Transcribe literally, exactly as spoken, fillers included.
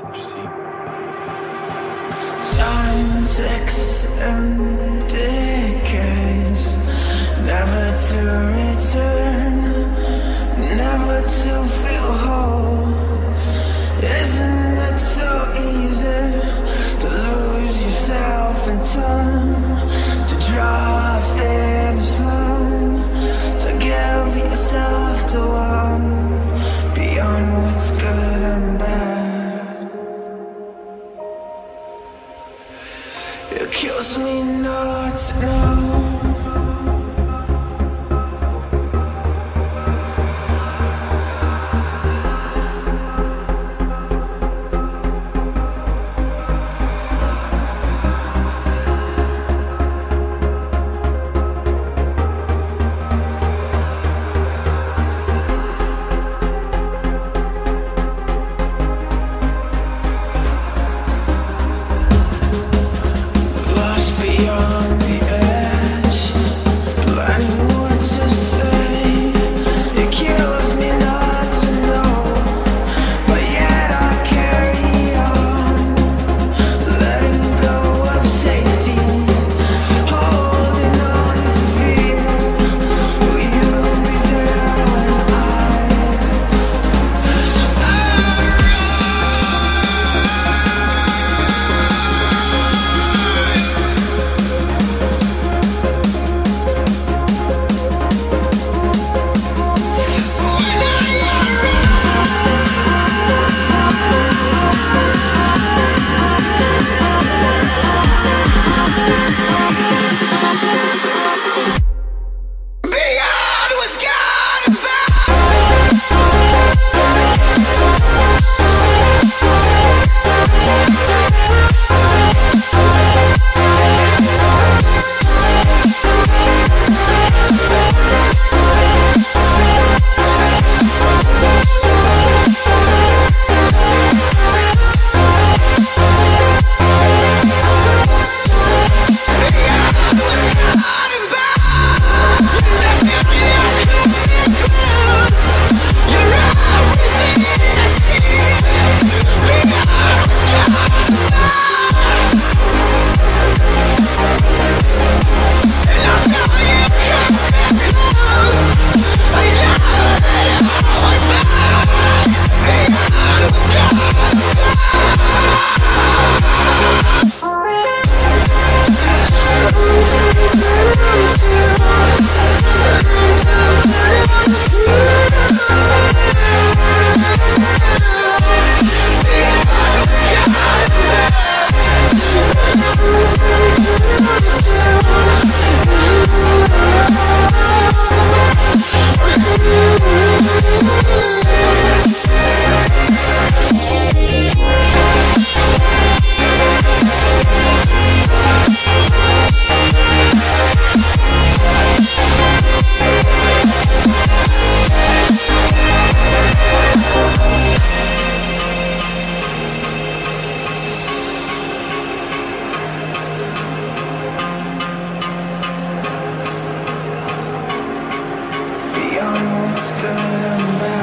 you see? Time ticks and decays, never to return, never to feel whole. Isn't it so easy to lose yourself in time, to draw a finish line, to give yourself to one beyond what's good and bad? It kills me not to know. Beyond the edge, planning what to say. It kills me not to know, but yet I carry on, letting go of safety, holding on to fear. Will you be there when I, I beyond what's good and bad.